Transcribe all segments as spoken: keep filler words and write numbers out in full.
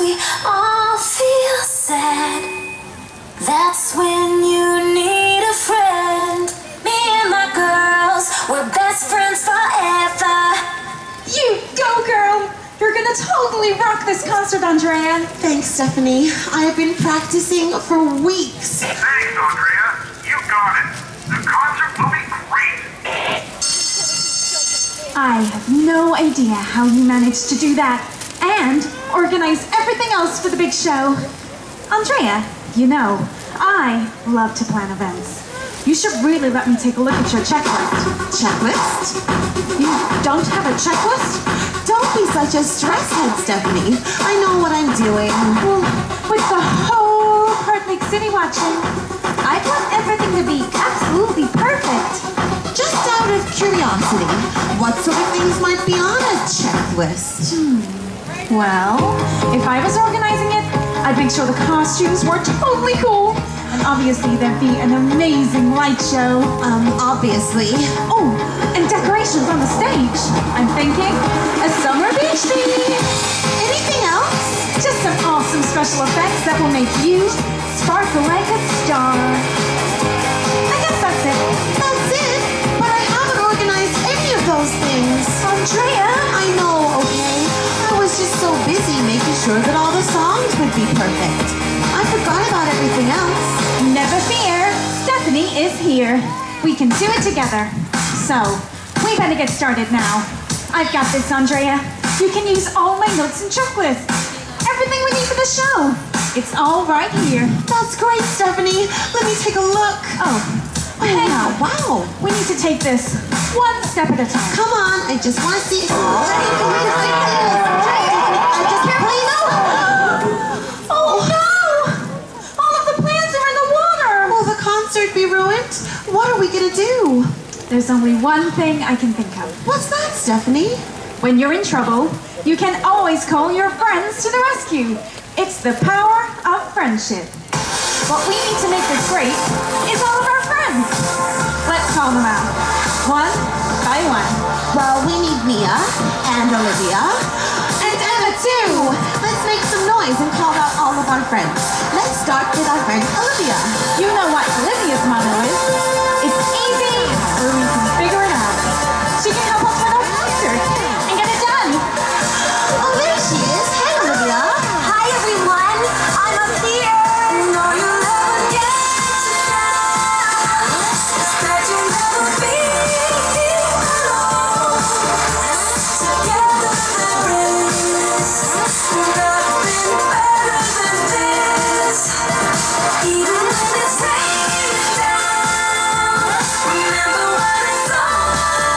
we all feel sad. That's when you need a friend. Me and my girls, we're best friends forever. You go, girl! You're gonna totally rock this concert, Andrea. Thanks, Stephanie. I have been practicing for weeks. Thanks, Andrea. You got it. The concert will be great. I have no idea how you managed to do that and organize everything else for the big show. Andrea, you know, I love to plan events. You should really let me take a look at your checklist. Checklist? You don't have a checklist? Don't be such a stress head, Stephanie. I know what I'm doing. Well, with the whole Park Lake City watching, I want everything to be absolutely perfect. Just out of curiosity, what sort of things might be on a checklist? Hmm. Well, if I was organizing it, I'd make sure the costumes were totally cool. And obviously there'd be an amazing light show. Um, obviously. Oh, and decorations on the stage. I'm thinking a summer beach theme. Anything else? Just some awesome special effects that will make you sparkle like a star. I guess that's it. That's it? But I haven't organized any of those things. Andrea! I know, okay? I was just so busy making sure that all the songs would be perfect. I forgot about everything else. Never fear, Stephanie is here. We can do it together. So, we better get started now. I've got this, Andrea. You can use all my notes and checklists. Everything we need for the show. It's all right here. That's great, Stephanie. Let me take a look. Oh, hey, now, wow. We need to take this one step at a time. Come on, I just want to see. Oh, I just please. Oh no! All of the plans are in the water. Will the concert be ruined? What are we gonna do? There's only one thing I can think of. What's that, Stephanie? When you're in trouble, you can always call your friends to the rescue. It's the power of friendship. What we need to make this great is all of our friends. Let's call them out, one by one. Well, we need Mia and Olivia and Emma too. Let's make some noise and call out all of our friends. Let's start with our friend Olivia. You know what Olivia's motto is. It's easy, or we can figure it out. She can help us with our concert and get it done. Oh, there she is. Hey, Olivia. Hi, everyone. I'm up here. No, you'll never get to know that you'll never be alone. Together there is nothing better than this. Even when it's raining down, remember what it's all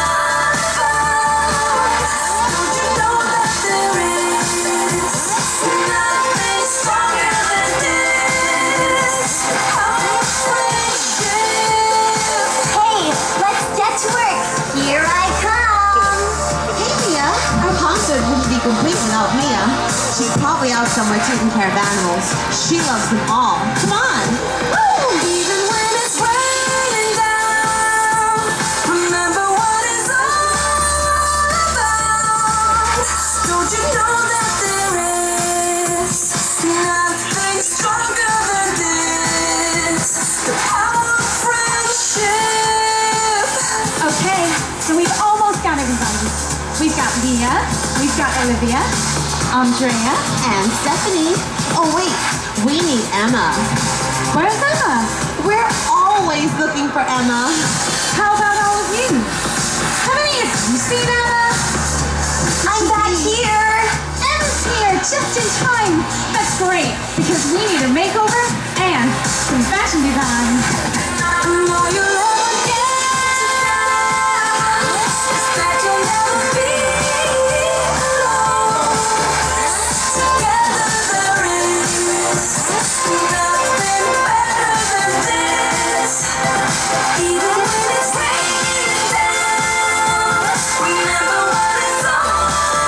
about. Don't you know that there is nothing stronger than this? Our friendship. Hey, let's get to work. Here I come. Hey, Mia. Our concert wouldn't be complete without Mia. She's probably out somewhere taking care of animals. She loves them all. Come on. Even when it's raining down, remember what it's all about. Don't you know that there is nothing stronger than this? The power of friendship. Okay, so we've almost got everybody. We've got Mia, we've got Olivia, Andrea, And Stephanie. Oh, wait. We need Emma. where's Emma? We're always looking for Emma. How about all of you? Have any of you seen Emma? I'm back here. Emma's here, just in time. That's great, because we need a makeover and some fashion design. No, you'll never get to know that you'll never be alone. Together there is nothing better than this. Even when it's raining down, remember what it's all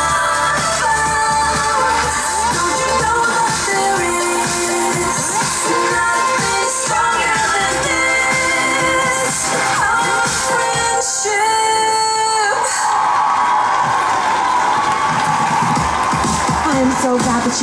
about. Don't you know that there is nothing stronger than this?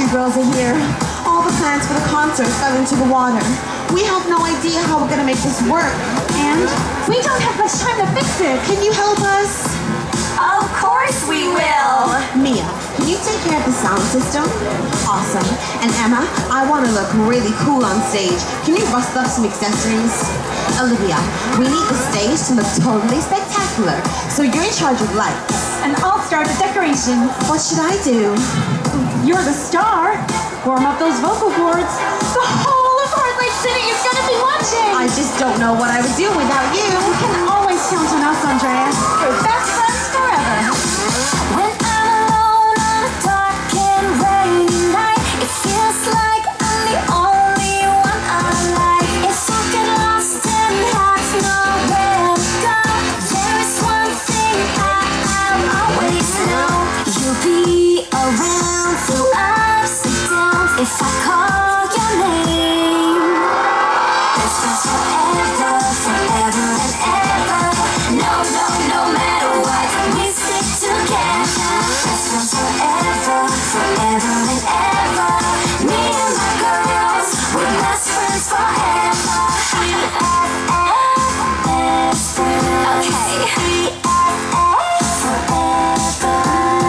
girls are here. All the plans for the concert fell into the water. We have no idea how we're gonna make this work. And we don't have much time to fix it. Can you help us? Of course we will. Mia, can you take care of the sound system? Awesome. And Emma, I want to look really cool on stage. Can you rust up some accessories? Olivia, we need the stage to look totally spectacular. So you're in charge of lights. And I'll start the decoration. What should I do? You're the star. Warm up those vocal cords. The whole of Heart Lake City is gonna be watching. I just don't know what I would do without you. You can always count on us, Andrea. We're best friends forever. When I'm alone on a dark and rainy night, it feels like I'm the only one alive. If I get lost and have nowhere to go, there is one thing I, I'll always know. You'll be around through ups and downs if I call your name. Best friends forever, forever and ever. No, no, no matter what, we stick together. Best friends forever, forever and ever. Me and my girls, we're best friends forever. B F F, best friends. Okay. B F F, forever.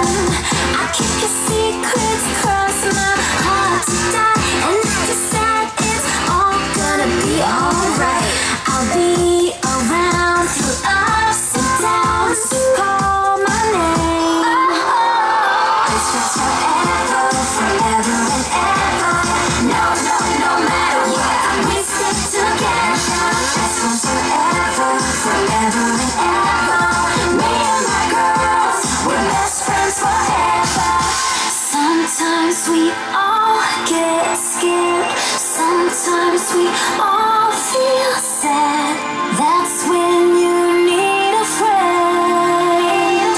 I keep your secrets, cross my heart to die. And if you're sad, it's all gonna be alright. I'll be around through ups and downs. Call my name. Best friends forever, forever and ever. No, no, no matter what, we stick together. Best friends forever, forever and ever. Me and my girls, we're best friends forever. Sometimes we all get scared. Sometimes we all feel sad. That's when you need a friend.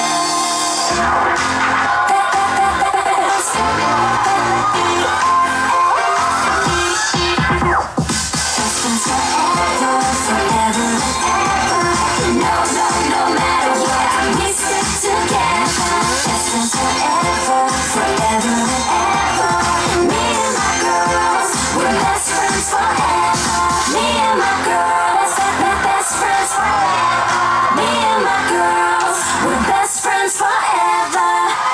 Best friends forever, forever and ever. No, no, no matter what, we stick together. Best friends forever, forever and ever. Me and my girls, we're best friends forever. Me and my girls, we're best friends forever. Me and my girls, we're best friends forever.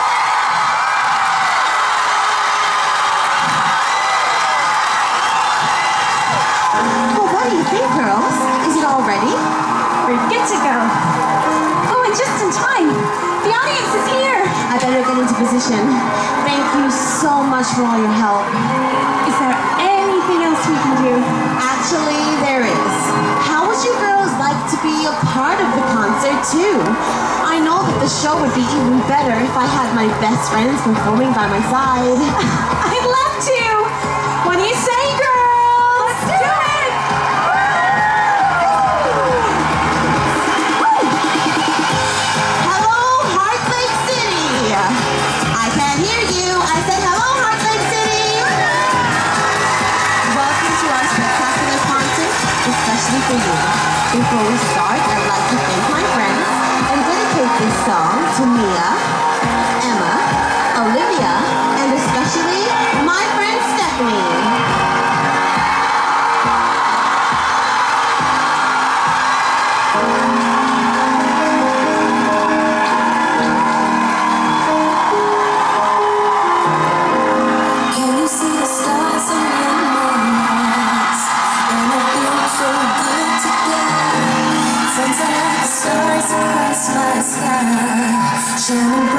Well, what do you think, girls? Is it all ready? We're good to go. Oh, and just in time. The audience is here. I better get into position. Thank you so much for all your help. Is there anything else we can do? Actually, there is. How would you girls like to be a part of the concert too? I know that the show would be even better if I had my best friends performing by my side. I'd love to. What do you say, girls? Let's do it. Hello, Heart Lake City! I can't hear you. I said hello, Heart Lake City! Welcome to our spectacular concert, especially for you. Before we start, I'd like to thank my friends and dedicate this song to Mia, Emma, Olivia, and especially my friend Stephanie. Can you see the stars in your eyes? And it feels so good together. Friends are like the stars across my sky, shining bright.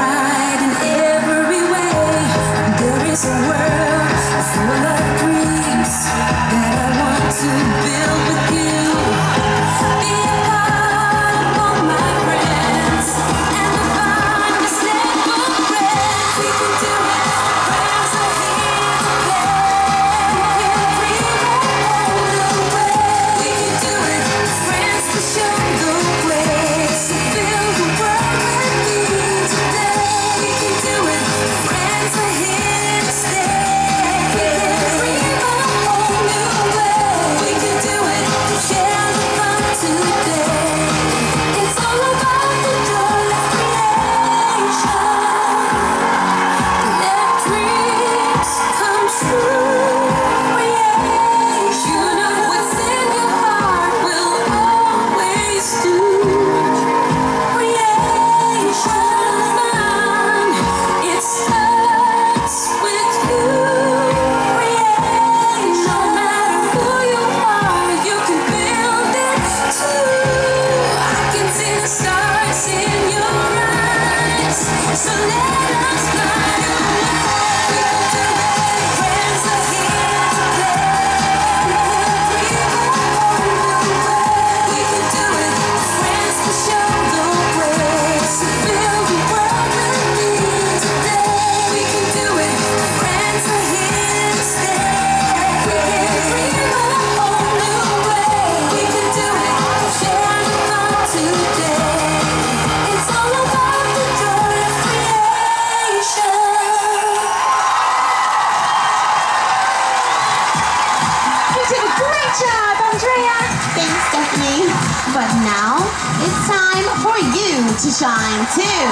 Stephanie. But now, it's time for you to shine too.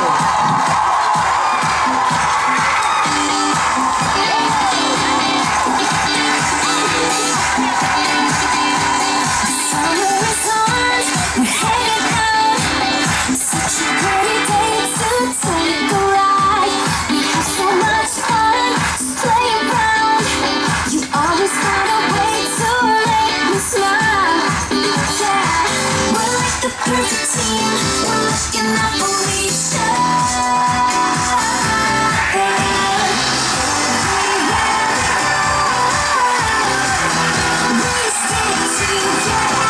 Perfect team, we're looking up for each other. We stick together,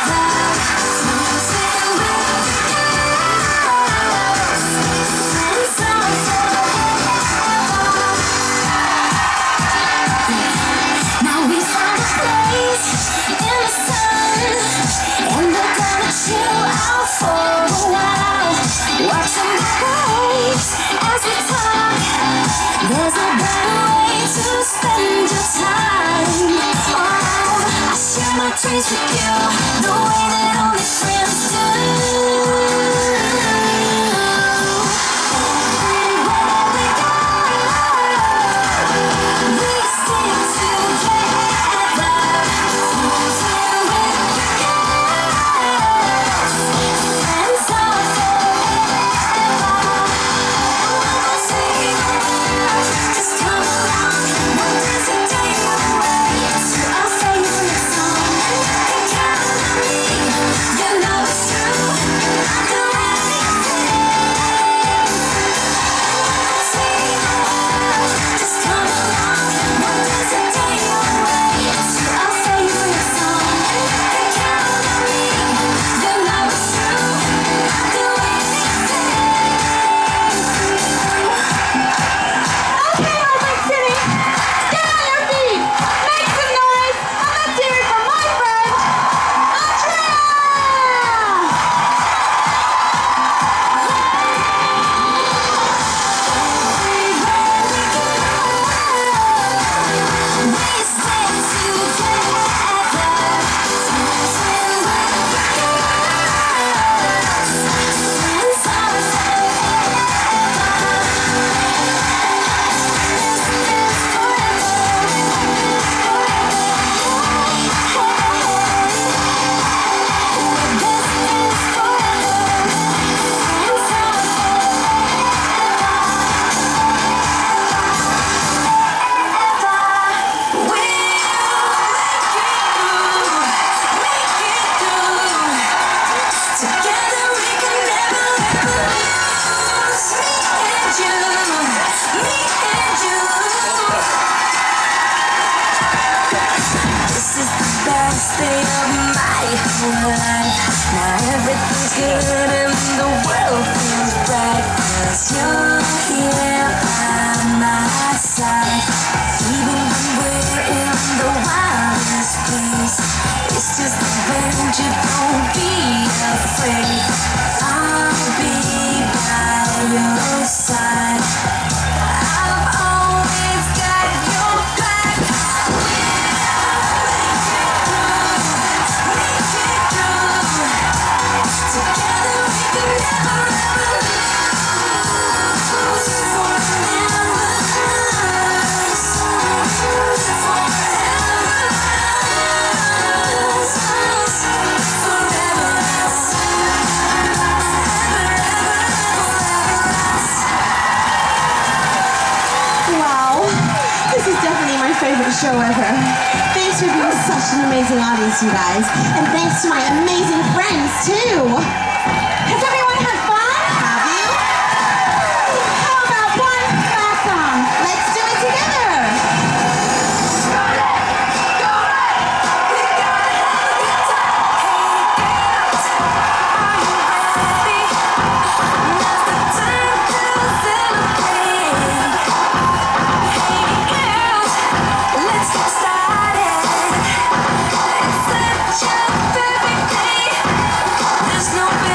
frozen with girls, friends are forever. Now we found a place in the sun, and we're gonna chill out for a while, watching the waves as we talk. There's no better way to spend your time. Oh, I share my dreams with you, the way that only friends do. Everywhere we go, we stick together, frozen with girls. Friends are forever. Just come along, one desert day away to our favorite song. And count on me, you know it's true. I'll do anything. Just come along, one desert day away to our favorite song. And count on me, you know it's true. I'll do anything. Okay, Olivia City, get on your feet, make some noise, and let's hear it for my friend, Andrea! We stick together, frozen with girls. Friends are together we can never lose. Me and you, me and you. This is the best day of my whole life. Now everything's good and the world feels bright, 'cause you're here by my side. Even when we're in the wildest place, it's just adventure, don't be afraid. I'll be by your side. I've always got your back. Make it through. Together we can never ever lose. Forever us. Forever us. Forever us. Wow, this is definitely my favorite show ever. Thanks for being such an amazing audience, you guys. And thanks to my amazing friends, too. Has everyone had fun? Have you? How about one last song? Let's do it together. Let's get started. It's such a perfect day. There's no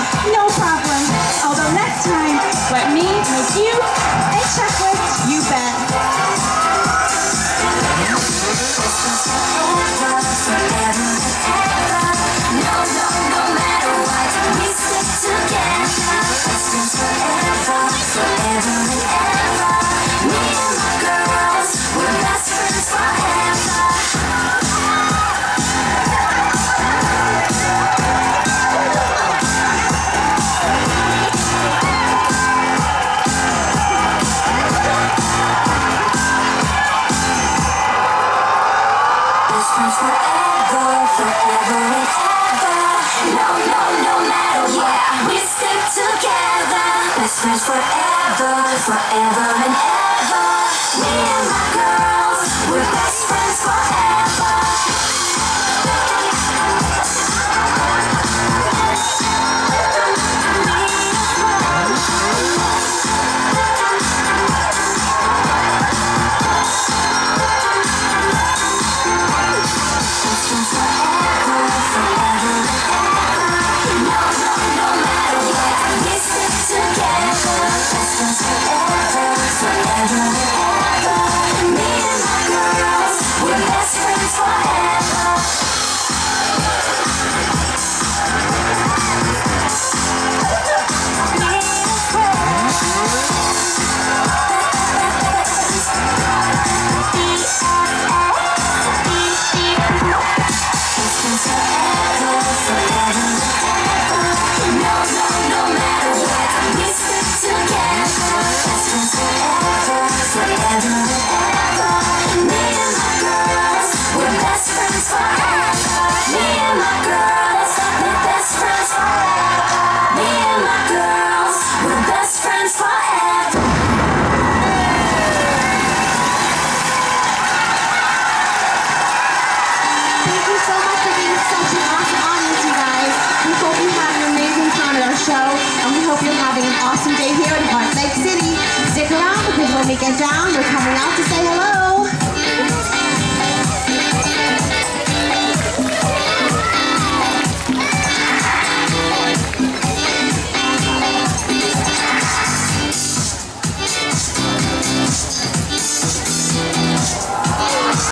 no problem. Although next time, let me make you a checklist. You bet. Friends forever, forever and ever. Me and my girls, we're best friends forever. Best friends forever, forever and ever. No, no, no matter what, we stick together. Best friends forever, forever and ever. Me and my girls, we're best friends forever. Awesome day here in Park Lake City. Stick around because when we get down, we're coming out to say hello.